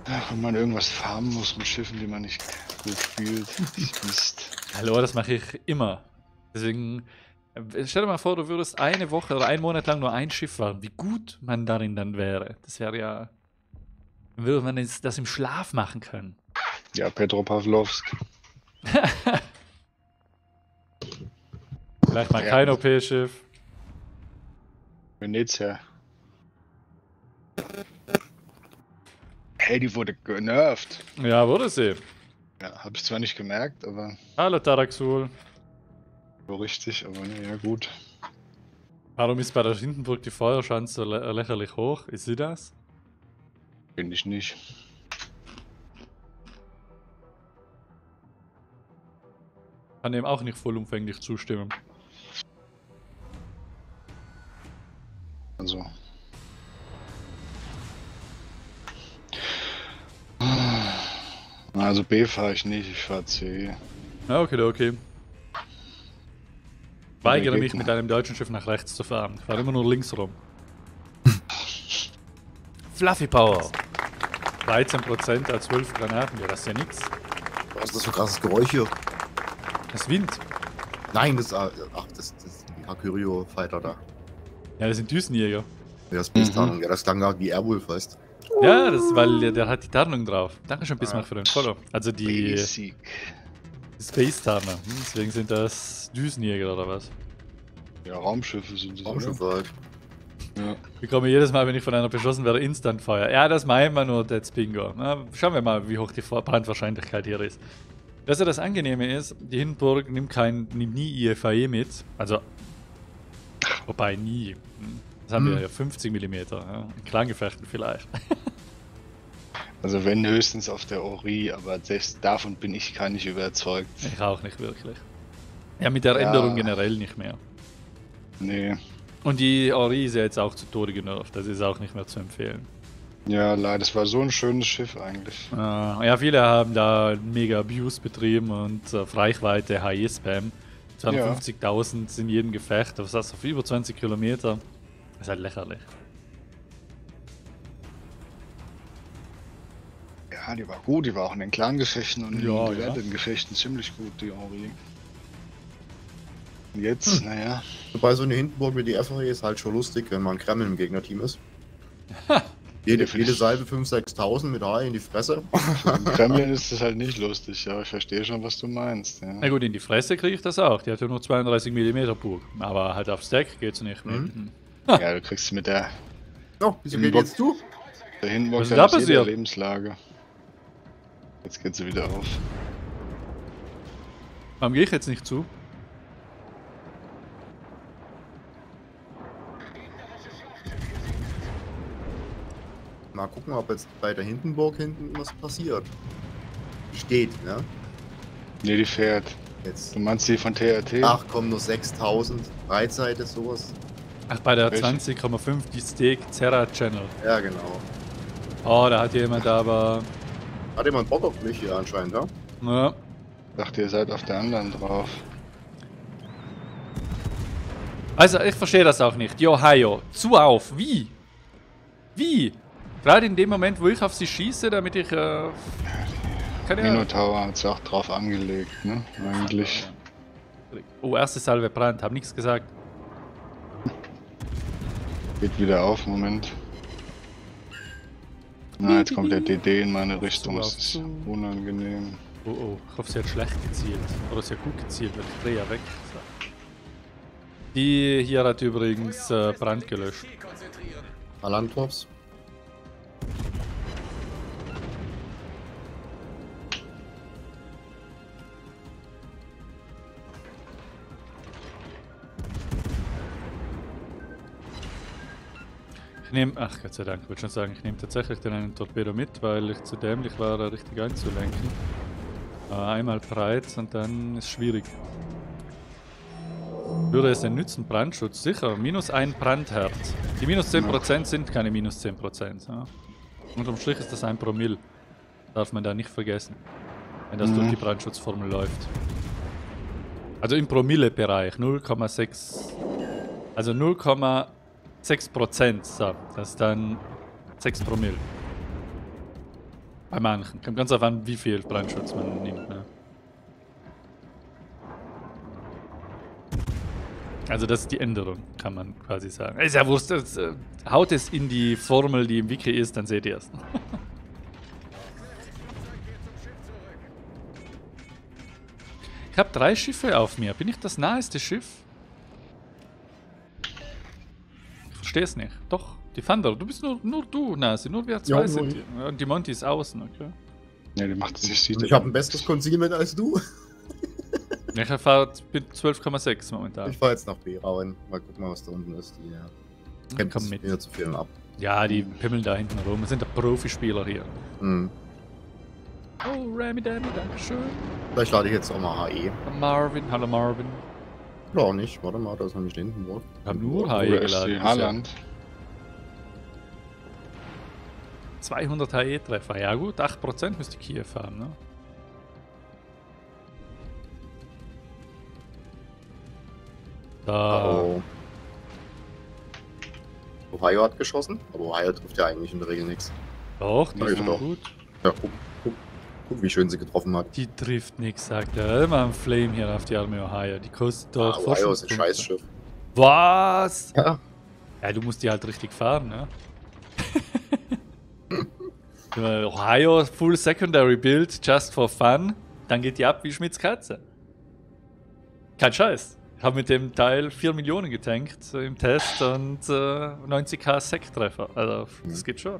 Ach, wenn man irgendwas farmen muss mit Schiffen, die man nicht gut spielt. Das ist Mist. Hallo, das mache ich immer. Deswegen, stell dir mal vor, du würdest eine Woche oder einen Monat lang nur ein Schiff fahren. Wie gut man darin dann wäre. Das wäre ja. Dann würde man das im Schlaf machen können. Ja, Petro Pawlowsk. Vielleicht mal Ja. kein OP-Schiff. Venezia. Hey, die wurde genervt. Ja, wurde sie. Ja, habe ich zwar nicht gemerkt, aber Hallo Taraxul. so richtig, aber naja, gut. Warum ist bei der Hindenburg die Feuerschanze so lächerlich hoch? Ist sie das? Finde ich nicht. Kann dem auch nicht vollumfänglich zustimmen. Also. Also B fahre ich nicht, ich fahre C. Ja, okay. Weigere mich Gegner. mit einem deutschen Schiff nach rechts zu fahren. Ich fahre immer nur links rum. Fluffy Power. 13% als 12 Granaten, ja, das ist ja nix. Was ist das für ein krasses Geräusch hier? Das ist Wind. Nein, das ist die Hakurio Fighter da. Ja, das sind Düsenjäger. Ja, Space Tarnung. Ja, das klang gerade wie Airwolf, weißt. Ja, das ist, weil der hat die Tarnung drauf. Dankeschön, Bismarck, für den Follow. Also die Basic. Space Tarner. Deswegen sind das Düsenjäger oder was? Ja, Raumschiffe sind das, Raumschiff oder? halt. Ja. Ich bekomme jedes Mal, wenn ich von einer beschossen werde, Instant Feuer. Ja, das meinen wir nur, Dead Bingo. Na, schauen wir mal, wie hoch die Brandwahrscheinlichkeit hier ist. Das ja das Angenehme ist, die Hindenburg nimmt nie IFAE mit. Also, wobei nie. Das haben wir ja 50 mm. Ja. In Kleingefechten vielleicht. Also wenn höchstens auf der Ori, aber selbst davon bin ich gar nicht überzeugt. Ich auch nicht wirklich. Ja, mit der Ja. Änderung generell nicht mehr. Nee. Und die Ori ist ja jetzt auch zu Tode genervt. Das ist auch nicht mehr zu empfehlen. Ja, leider, das war so ein schönes Schiff eigentlich. Ja, viele haben da mega Abuse betrieben und auf Reichweite HE-Spam. 250.000 in jedem Gefecht, was das auf über 20 Kilometer. Das ist halt lächerlich. Ja, die war gut, die war auch in den Clan-Gefechten und Ja, in den ja. gewerteten Gefechten ziemlich gut, die Ori. Und jetzt, naja, Wobei so eine Hindenburg wie die FAE ist halt schon lustig, wenn man Kreml im Gegnerteam ist. jede Salbe 5.000, 6.000 mit HE in die Fresse. im Kremlin ist das halt nicht lustig, aber ich verstehe schon, was du meinst. Ja. Na gut, in die Fresse kriege ich das auch. Die hat ja nur 32 mm Burg. Aber halt auf Stack geht's nicht mehr. Ja, du kriegst mit der Oh, wieso geht Hindenburg- jetzt du? Hindenburg Was ist dann da aus jeder passiert? Lebenslage. Jetzt geht sie wieder auf. Warum gehe ich jetzt nicht zu? Mal gucken, ob jetzt bei der Hindenburg hinten was passiert. Steht, ne? Ne, die fährt. Jetzt. Du meinst die von TRT? Ach komm, nur 6.000. Breitseite, sowas. Ach, bei der Welche? 20,5 die Steak Zerra Channel. Ja, genau. Oh, da hat jemand aber. Hat jemand Bock auf mich hier anscheinend, ja? Ja. Dachte, ihr seid auf der anderen drauf. Also, ich verstehe das auch nicht. Jo, Hajo, zu auf. Wie? Wie? Gerade in dem Moment, wo ich auf sie schieße, damit ich. Keine Ahnung. Minotaur hat sich auch drauf angelegt, ne? Eigentlich. Oh, erste Salve Brand, hab nichts gesagt. Geht wieder auf, Moment. Na, jetzt kommt der DD in meine Richtung. Das ist unangenehm. Oh, oh, ich hoffe, sie hat schlecht gezielt. Oder sie hat gut gezielt, weil ich drehe ja weg. So. Die hier hat übrigens Brand gelöscht. Alantops. Ich nehme, ach Gott sei Dank, ich wollte schon sagen, ich nehme tatsächlich den einen Torpedo mit, weil ich zu dämlich war, da richtig einzulenken. Einmal breit und dann ist schwierig. Würde es denn nützen, Brandschutz? Sicher, minus ein Brandherd. Die minus 10% sind keine minus 10%. Ja. Unterm Strich ist das 1 Promille. Darf man da nicht vergessen, wenn das durch die Brandschutzformel läuft. Also im Promille-Bereich 0,6. Also 0,6%, so, das ist dann 6 Promille. Bei manchen. Kommt ganz auf an, wie viel Brandschutz man nimmt. Ne? Also das ist die Änderung, kann man quasi sagen. Ist ja wurscht, haut es in die Formel, die im Wiki ist, dann seht ihr es. Ich habe 3 Schiffe auf mir. Bin ich das naheste Schiff? Ich verstehe es nicht. Doch, die Thunder. Du bist nur du, Nasi. Nur wir zwei sind hier. Ja, und die Monty ist außen, okay. Ja, die macht es nicht. Ich habe ein besseres Concealment als du. Ich fahre mit 12,6 momentan. Ich fahre jetzt nach B rein. Mal gucken, was da unten ist. Die Komm mit. Mir zu viel ab. Ja, die pimmeln da hinten rum. Wir sind der Profispieler hier. Mhm. Oh, Rami Dami, dankeschön. Vielleicht lade ich jetzt auch mal HE. Marvin, hallo Marvin. Oder auch nicht. Warte mal, da ist nämlich hinten Wort. Wir haben nur HE Oder ist geladen. die Haaland? 200 HE-Treffer. Ja gut, 8% müsste Kiew haben, ne? Da. Oh. Ohio hat geschossen, aber Ohio trifft ja eigentlich in der Regel nichts. Doch, die Ja, ist genau. gut. Ja, guck, wie schön sie getroffen hat. Die trifft nichts, sagt er. Immer ein Flame hier auf die Arme Ohio. Die kostet doch Ohio ist ein Forschungspunkte. Scheißschiff. Was? Ja. Ja, du musst die halt richtig fahren, ne? Ohio Full Secondary Build, just for fun. Dann geht die ab wie Schmitz Katze. Kein Scheiß. Ich habe mit dem Teil 4 Millionen getankt im Test und 90k Sec-Treffer. Also, das geht schon.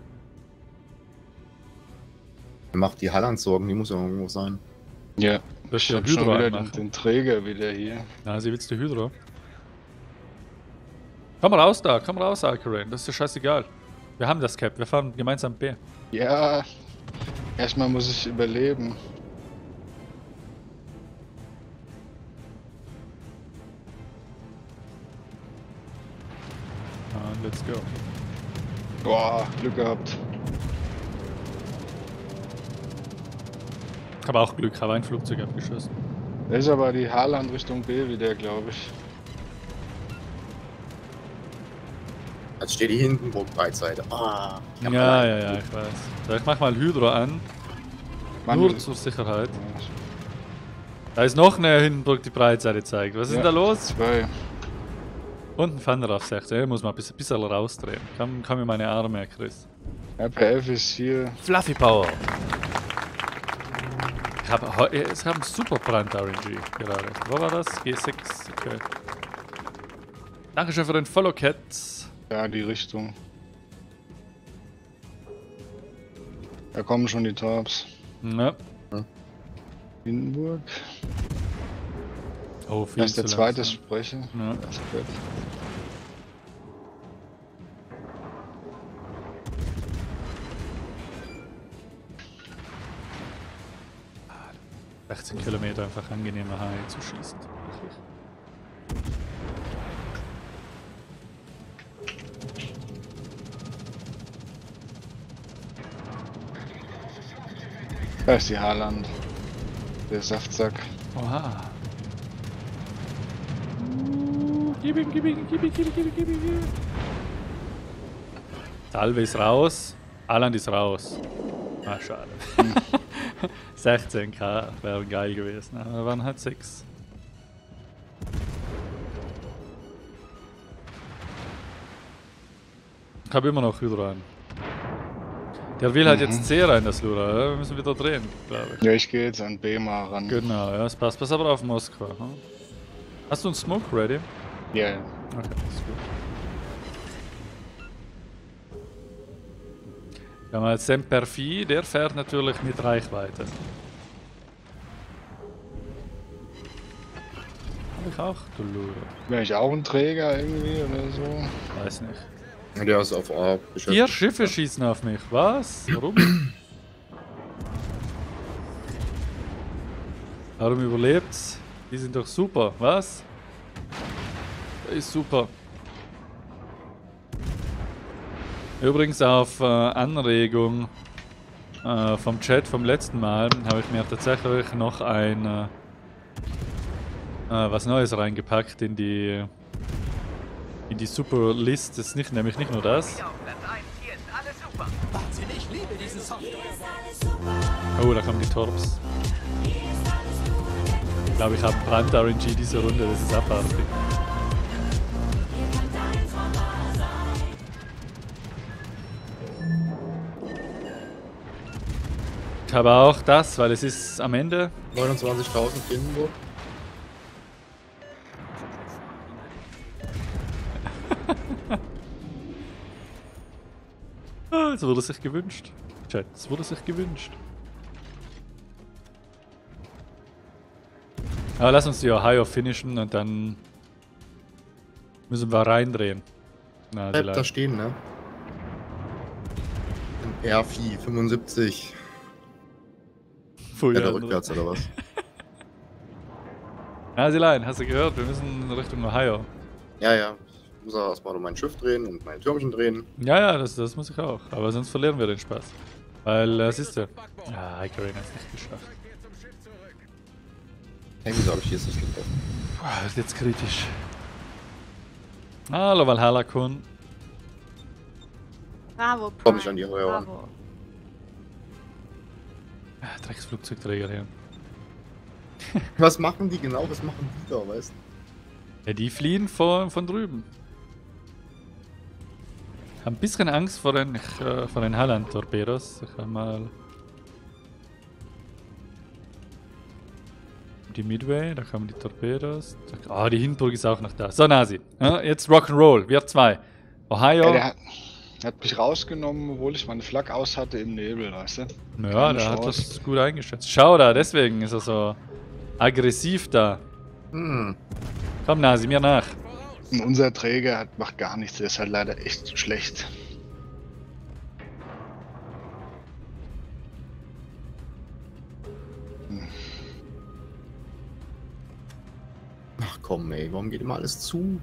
Macht die Halland Sorgen, die muss ja irgendwo sein. Ja, Wirst ich du hab Hydro schon wieder anmachen? den Träger wieder hier. Na, sie willst du Hydro? Komm raus da, komm raus, Alkarain. Das ist ja scheißegal. Wir haben das Cap, wir fahren gemeinsam B. Ja, erstmal muss ich überleben. Let's go. Boah, Glück gehabt. Ich habe auch Glück, habe ein Flugzeug abgeschossen. Da ist aber die Haaland Richtung B wieder, glaube ich. Jetzt steht die Hindenburg-Breitseite. Ah, Ja, ich weiß. So, ich mach mal Hydro an. Mann, Nur zur Sicherheit. Da ist noch eine Hindenburg, die Breitseite zeigt. Was ist denn da los? 2. Und ein Thunder auf 16. Ich muss mal ein bisschen rausdrehen. Kann mir meine Arme, Chris. RPF ist hier. Fluffy Power. Ich habe einen super Brand RNG gerade. Wo war das? G6. Okay. Dankeschön für den Follow, Cat. Ja, die Richtung. Da kommen schon die Torps. Ja. Hindenburg. Oh, viel Das ist der zu zweite langsam. Sprecher. Ja. Das ist gut. 16 Kilometer einfach angenehmer HE zu schießen. Wirklich. Da ist die Haaland. Der Saftsack. Oha. Gib ihm. Salve ist raus. Haaland ist raus. Ah, schade. 16k wäre geil gewesen. Aber wir waren halt 6. Ich habe immer noch Hydro an. Der will halt jetzt C rein, das Lura. Ja? Wir müssen wieder drehen, glaube ich. Ja, ich gehe jetzt an B mal ran. Genau, ja, das passt. Pass aber auf Moskau. Hm? Hast du einen Smoke ready? Ja, ja. Okay, ist gut. Wir haben jetzt Semperfi, der fährt natürlich mit Reichweite. Habe ich auch, du Lura. Bin ich auch ein Träger irgendwie oder so? Weiß nicht. Der ist auf A 4 Schiffe schießen auf mich, was? Warum? Warum überlebt's? Die sind doch super, was? Das ist super. Übrigens auf Anregung vom Chat vom letzten Mal habe ich mir tatsächlich noch ein was Neues reingepackt in die Super List. Das ist nämlich nicht nur das. Wahnsinn, ich liebe diese Oh, da kommen die Torps. Ich glaube, ich habe Brand-RNG diese Runde, das ist abartig. Ich habe auch das, weil es ist am Ende. 29.000 Hindenburg. Ah, es wurde sich gewünscht. Chat, es wurde sich gewünscht. Aber lass uns die Ohio finishen und dann müssen wir reindrehen. Na, Bleibt da stehen, ne? RFI 75. Feuer. Rückwärts oder was? Nasilein, hast du gehört? Wir müssen Richtung Ohio. Ja, ja. Ich muss auch erstmal um mein Schiff drehen und mein Türmchen drehen. Ja, ja, das muss ich auch. Aber sonst verlieren wir den Spaß. Weil, siehst du. Ja, Icarina hat es nicht geschafft. Hey, wieso habe ich hier jetzt nicht getroffen? Boah, wird jetzt kritisch. Hallo Valhalla-Kun. Bravo, Komm nicht an die Heuer ran. Bravo. Drecksflugzeugträger hier. Was machen die genau? Was machen die da, weißt du? Ja, die fliehen von drüben. Ich habe ein bisschen Angst vor den Halland-Torpedos. Ich kann mal... Die Midway, da kommen die Torpedos. Ah, die Hindenburg ist auch noch da. So, Nasi. Ja, jetzt Rock'n'Roll. Wir 2. Ohio. Ja, der hat mich rausgenommen, obwohl ich meine Flak aus hatte im Nebel, weißt du? Ja, Keine der hat Chance. das gut eingeschätzt. Schau da, deswegen ist er so aggressiv da. Hm. Komm, Nasi, mir nach. Und unser Träger macht gar nichts, der ist halt leider echt schlecht. Ach komm, ey, warum geht immer alles zu?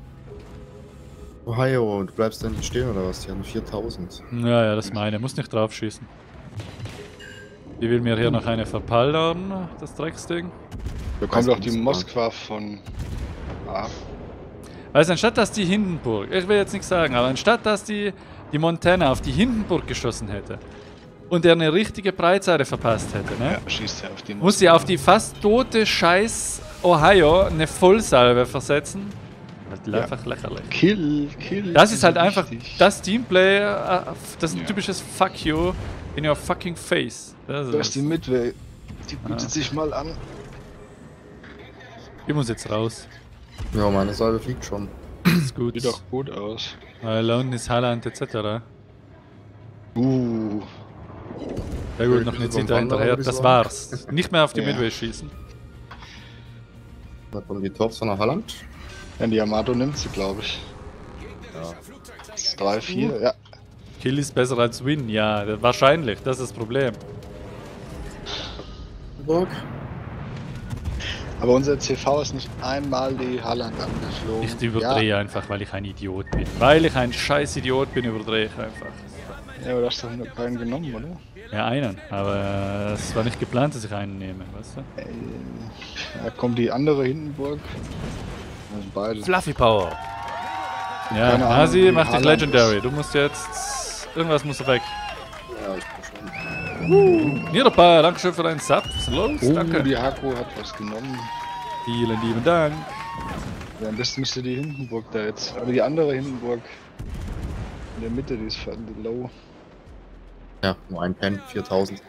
Ohio, du bleibst da nicht stehen oder was? Die haben 4000. Ja, ja, das ist meine. Muss nicht drauf schießen. Die will mir hier noch eine verpallern, das Drecksding. Da kommt Weiß auch die nicht, Moskwa von... Ah, Also anstatt dass die Hindenburg, ich will jetzt nichts sagen, aber anstatt dass die Montana auf die Hindenburg geschossen hätte und er eine richtige Breitseite verpasst hätte, ne? ja, schießt er auf die Muss sie auf die fast tote Scheiß Ohio eine Vollsalve versetzen. Das ist Ja. einfach lächerlich. Kill. Das ist halt einfach wichtig. das Teamplay, das ist ein Ja. typisches Fuck you in your fucking face. Das Da ist ist die Midway. Die bietet sich mal an. ich muss jetzt raus. Ja, meine Salbe fliegt schon. Das ist gut. Sieht doch gut aus. London ist Halland etc. Sehr gut, noch eine Zita hinterher. Das war's. Nicht mehr auf die Ja. Midway schießen. Da kommen die Torps von der Halland. Ja, die Yamato nimmt sie, glaube ich. Ja. 3, 4, ja. Kill ist besser als Win, ja, wahrscheinlich, das ist das Problem. Burg. Aber unser CV ist nicht einmal die Halland angeflogen. Ich überdrehe einfach, weil ich ein Idiot bin. Weil ich ein scheiß Idiot bin, überdrehe ich einfach. Ja, aber du hast doch nur keinen genommen, oder? Ja, einen, aber es war nicht geplant, dass ich einen nehme, weißt du? Da kommt die andere Hindenburg. Also beide. Fluffy Power. Ja, Keine Ahnung, Nasi, wie mach dich Haaland Legendary. Du musst jetzt... Irgendwas muss weg. Ja, ich bin schon. Niederpa, danke schön für deinen Sub. Was ist los? Oh, Danke. die Haku hat was genommen. Vielen lieben Dank. Ja, am besten müsste die Hindenburg da jetzt. Aber die andere Hindenburg in der Mitte, die ist low. Ja, nur ein Pen, 4000.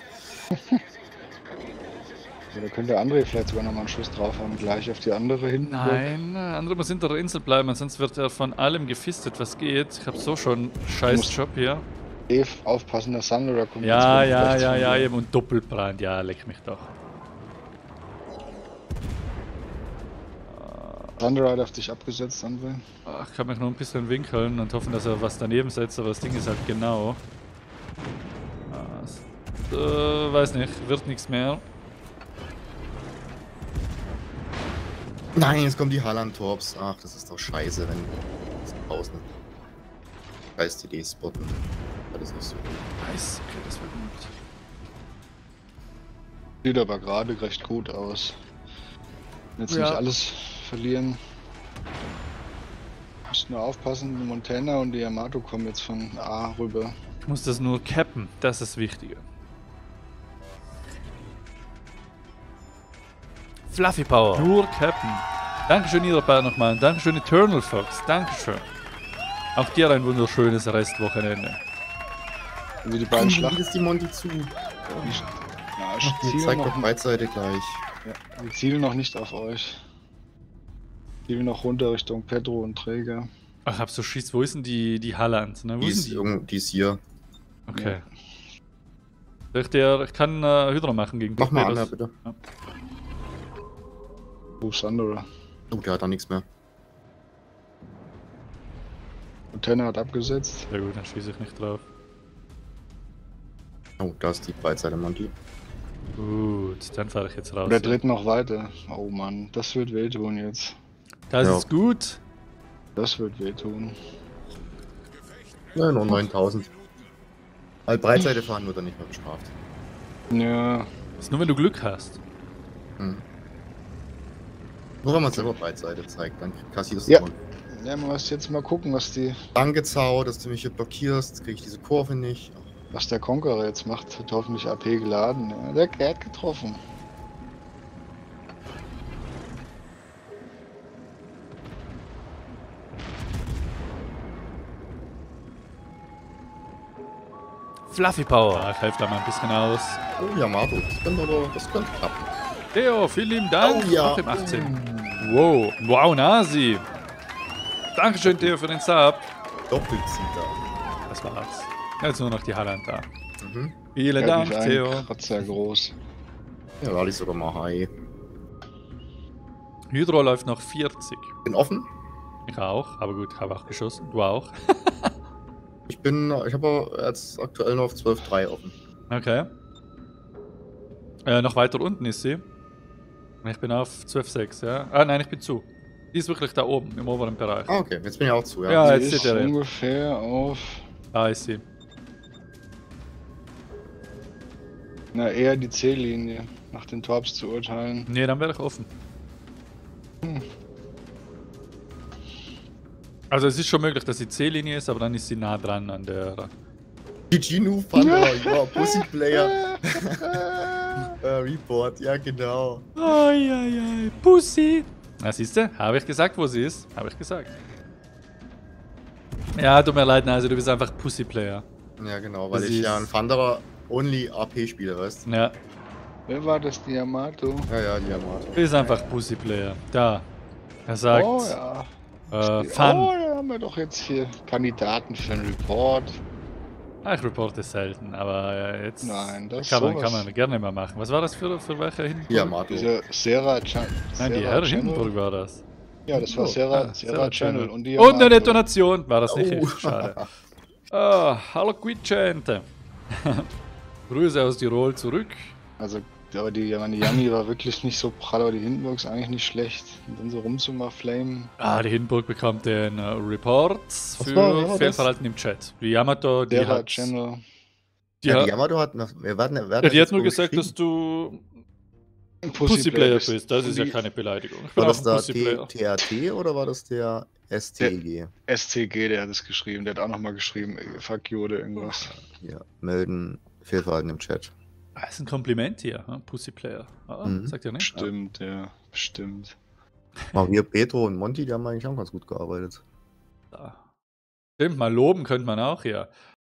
Ja, da könnte André vielleicht sogar nochmal einen Schuss drauf haben, gleich auf die andere Hindenburg. Nein, andere muss hinter der Insel bleiben, sonst wird er von allem gefistet, was geht. Ich habe so schon einen scheiß Job hier. Eve, aufpassen, der Sunderer kommt Ja, jetzt ja, rechts ja, von ja, dir. eben. Und Doppelbrand, ja, leck mich doch. Sunderer hat auf dich abgesetzt, André. Ach, ich kann mich nur ein bisschen winkeln und hoffen, dass er was daneben setzt, aber das Ding ist halt genau. Weiß nicht, wird nichts mehr. Nein, jetzt kommen die Halland-Torps. Ach, das ist doch scheiße, wenn das draußen Geist die spotten. Das ist nicht so gut. Nice, okay, das wird gut. Sieht aber gerade recht gut aus. Jetzt Ja. nicht alles verlieren. Müssen nur aufpassen, die Montana und die Yamato kommen jetzt von A rüber. Ich muss das nur cappen, das ist das Wichtige. Fluffy Power. Nur cappen. Dankeschön, Niederbär nochmal. Und Dankeschön, Eternal Fox. Dankeschön. Auch dir ein wunderschönes Restwochenende. Wie die beiden Wie Schlachten. ist die Monty zu? Ja, Hier zeigt doch Breitseite gleich. Ja, die zielen noch nicht auf euch. Zielen noch runter Richtung Pedro und Träger. Ach, hab so Schiss. Wo ist denn die Halland? Ne? Wo Die ist ist, denn die? die ist hier. Okay. Ich kann Hydra machen gegen Mach mal an, Torpedos. bitte. Ja. Wo ist andere? Oh, der hat da nichts mehr. Antenne hat abgesetzt. Sehr gut, dann schieße ich nicht drauf. Oh, da ist die Breitseite Monty. Gut, dann fahre ich jetzt raus. Und der dreht noch weiter. Oh Mann, das wird wehtun jetzt. Das Ja. ist gut. Das wird wehtun. Ja, nur 9000. Weil Breitseite fahren wird dann nicht mehr bestraft. Ja, Das ist nur, wenn du Glück hast. Hm. Nur wenn man selber Breitseite zeigt, dann kassierst du Ja. ja. ja, man muss jetzt mal gucken, Danke, Zau, dass du mich hier blockierst. Jetzt kriege ich diese Kurve nicht. was der Conqueror jetzt macht. Hat hoffentlich AP geladen. Ja, der hat getroffen. Fluffy Power. Ich helfe da mal ein bisschen aus. Oh, Yamato, das könnte klappen. Theo, vielen lieben Dank. Oh, ja. Auf dem 18. Wow. Wow, Nasi. Dankeschön, Theo, für den Sub. Doppelzieher. Das war's. Jetzt nur noch die Halland da. Mhm. Vielen Dank, Theo. Kratzer groß. Ja, da ich sogar mal Hai. Hydro läuft noch 40. Bin offen. Ich auch, aber gut, habe auch geschossen. Du auch. Ich habe jetzt aktuell nur auf 12,3 offen. Okay. Noch weiter unten ist sie. Ich bin auf 12,6, ja. Ah, nein, ich bin zu. Die ist wirklich da oben, im oberen Bereich. Ah, okay, jetzt bin ich auch zu, ja. Ja, Die jetzt ist steht er. ungefähr auf, Da ist sie. na eher die C-Linie, nach den Torps zu urteilen. Nee, dann wäre ich offen. Also es ist schon möglich, dass sie C-Linie ist, aber dann ist sie nah dran an der... GG New Thunder, ja, Pussy Player. Report, ja genau. Ai, Pussy. Na siehst du, habe ich gesagt, wo sie ist. Habe ich gesagt. Ja, tut mir leid, also du bist einfach Pussy-Player. Ja genau, weil Das ich ist- ja ein Thunderer Only AP spiele, weißt du? Ja, Wer war das, die Yamato? Ja, die Yamato. du bist einfach Pussy-Player. Da. Er sagt, Oh ja. Fun. Oh, da haben wir doch jetzt hier Kandidaten für einen Report. Ah, ich reporte selten, aber jetzt Nein, das kann sowas. man gerne mal machen. Was war das für welche Hindenburg? Die Yamato. Diese Sarah Nein, die Herr Hindenburg war das. Ja, das war Oh, Sarah, ah, Sarah Channel. Und, die Und eine Yamato. Detonation. War das nicht? Oh. Schade. Ah, hallo Quitschente. Grüße aus Tirol zurück. Also, aber die Yami war wirklich nicht so prall, aber die Hindenburg ist eigentlich nicht schlecht. Und dann so rumzuflamen. Ah, die Hindenburg bekommt den Report Was für war das? Fehlverhalten im Chat. Die Yamato, die Sarah hat... Channel. Die, Ja, hat die Yamato hat noch. Wer hat ja, die hat nur gesagt, dass du Pussy-Player bist. Das ist ja Die keine Beleidigung. Ich bin War auch das ein der Pussy-Player. TAT oder war das der STG? SCG, der hat es geschrieben. Der hat auch nochmal geschrieben, fuck you oder irgendwas. Ja, melden Fehlverhalten im Chat. Ah, ist ein Kompliment hier, hm? Pussy-Player. Ah, Mhm. sagt ihr nicht? Stimmt, ja, bestimmt. Mal wir, Petro und Monty, die haben eigentlich auch ganz gut gearbeitet. Ja. Stimmt, mal loben könnte man auch hier.